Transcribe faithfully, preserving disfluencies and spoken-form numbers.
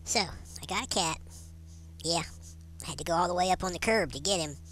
So, I got a cat. Yeah, I had to go all the way up on the curb to get him.